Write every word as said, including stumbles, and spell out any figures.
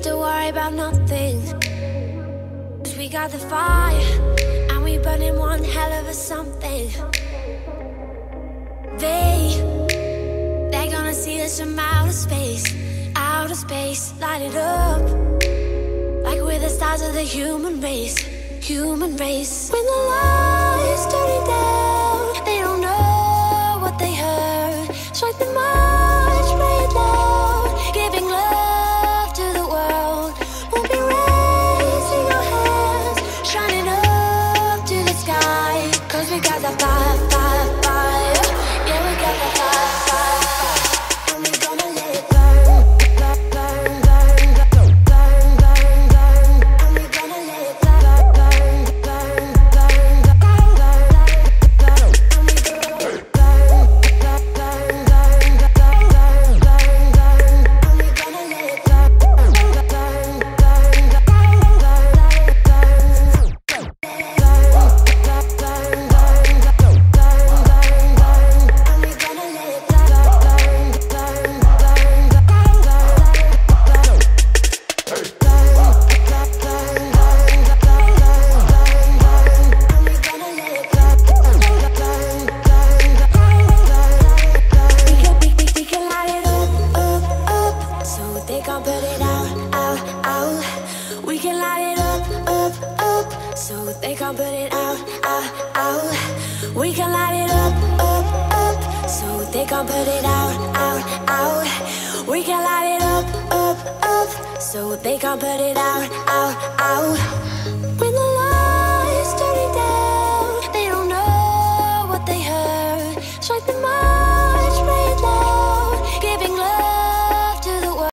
to worry about nothing. 'Cause we got the fire, and we burning one hell of a something. They, they're gonna see us from outer space, outer space, light it up. Like we're the stars of the human race, human race. When the lights turning down, they don't know what they heard. Strike the march, play it loud, giving love to the world. We'll be raising our hands, shining up to the sky. 'Cause we got that fire, fire, fire. Yeah, we got that fire, fire, fire. And we're gonna let it burn, burn, burn, burn, burn, burn, burn, burn. And we're gonna let it burn, burn, burn, burn, burn, burn, burn. And we're gonna let it burn, burn, burn, burn, burn, burn, burn, burn. And we're gonna let it burn, burn, burn, burn, burn, burn, burn. We can light it up, up, up, so they can't put it out, out, out. We can light it up, up, up, so they can't put it out, out,